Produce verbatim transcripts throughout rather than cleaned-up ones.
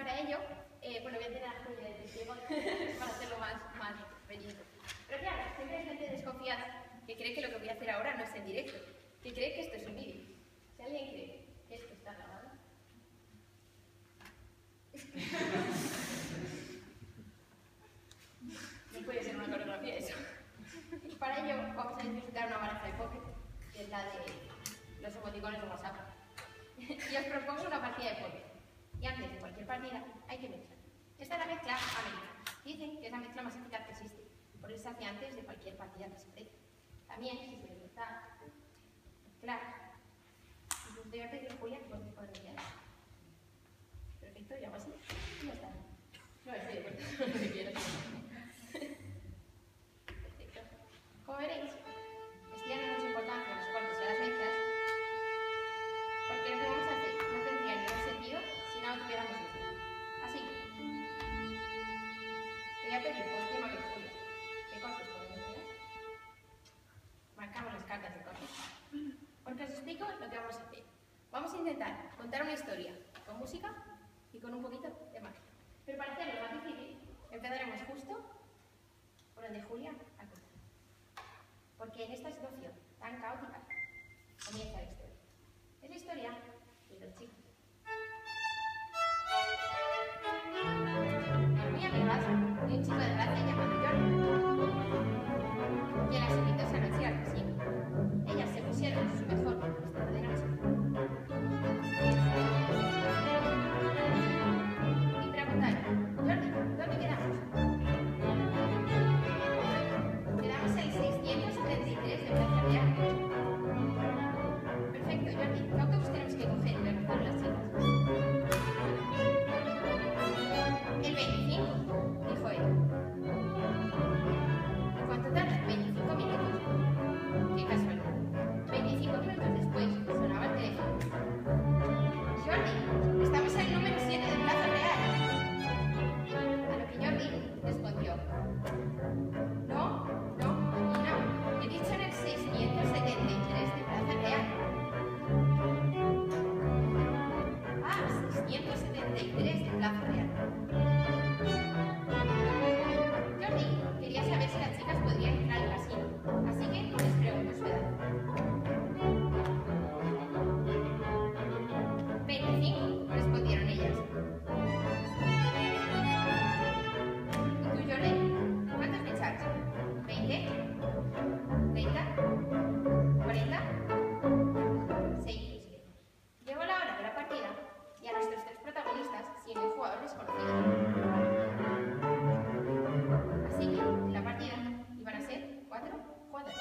para ello, eh, bueno, voy a tener a Julia de testigo para hacerlo más, más pequeñito. Pero claro, siempre hay gente desconfiada que cree que lo que voy a hacer ahora no es en directo, que cree que esto es un vídeo. Si alguien cree que esto está grabado, no puede ser una coreografía eso. Y para ello vamos a necesitar una baraja de póker, que es la de los emoticones de WhatsApp. Y os propongo una partida de póker. Y antes de cualquier partida hay que mezclar. Esta es la mezcla americana. Dicen que es la mezcla más eficaz que existe. Por eso se hace antes de cualquier partida que se precie. También, si se mezcla, mezclar. Entonces te voy a pedir, Julia, que pongas por el día. Perfecto, y hago así. Y ya está. No, estoy de acuerdo. No te quiero. Perfecto. Como veréis, esto ya no es mucha importancia en los cortes y a las mezclas, porque lo que vamos a hacer no tendría ningún sentido si no lo tuviéramos listo. Así que, te voy a pedir por última vez, Julia, que cortes por donde quieras. Marcamos las cartas de corte. Porque os explico lo que vamos a hacer. Vamos a intentar contar una historia con música y con un poquito de magia. Pero para hacerlo más difícil, empezaremos justo por donde Julia ha cortado. Porque en esta situación tan caótica comienza la historia. Es la historia de dos chicos. Muy amigas de un chico de Gracia llamado Jordi, quien las invitó esa noche al casino. Ellas se pusieron su mejor vestido de noche y preguntaron: Jordi, ¿dónde quedamos? Quedamos en seiscientos treinta y tres de Plaza Real. Perfecto, Jordi. ¿Qué autobús tenemos que coger? Le preguntaron las chicas. El veinticinco, dijo él. ¿Y cuánto tarda? veinticinco minutos. Qué casualidad. veinticinco minutos después sonaba el teléfono. Jordi, estamos en el número siete de Plaza Real. A lo que Jordi respondió: No, no, y no. He dicho en el seiscientos setenta y tres de Plaza Real. Ah, seiscientos setenta y tres de Plaza Real. Jordi quería saber si las chicas podrían entrar al casino, así que les preguntó su edad. veinticinco, respondieron ellas. ¿Y tú, Jordi? ¿Cuántos me echaste? ¿veinte? ¿treinta? ¿cuarenta? Seguimos. Llegó la hora de la partida y a nuestros tres protagonistas siguen el jugador desconocido. Así que en la partida iban a ser cuatro jugadores.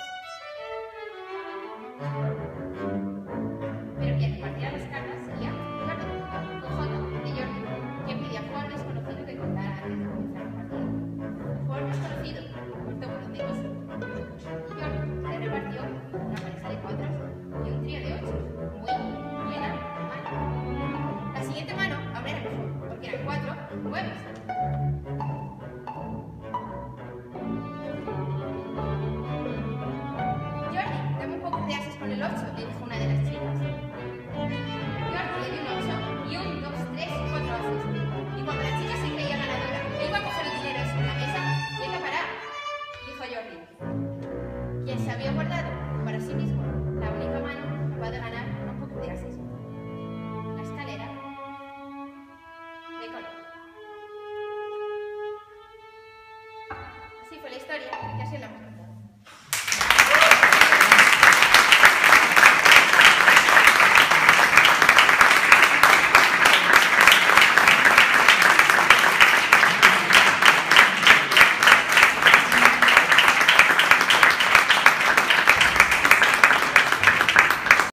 Pero quien repartirá las cartas sería Jordi, con J de Jordi, quien pedía al jugador desconocido que contara antes de comenzar la partida. El jugador desconocido cortó por donde quiso. Y Jordi le repartió una pareja de cuatro y un trío de ocho. Muy buena mano. La siguiente mano aún era mejor, porque eran cuatro nuevos. Jordi, dame un poco de ases con el ocho, le dijo una de las chicas. Jordi le dio un ocho y un, dos, tres y cuatro ases. Y cuando la chica se creía ganadora e iba a coger el dinero sobre la mesa, ¿quién la paraba? Dijo Jordi, quien se había guardado para sí mismo la única mano capaz de ganar un poco de ases. La escalera de color. Así fue la historia, que así la hemos contado.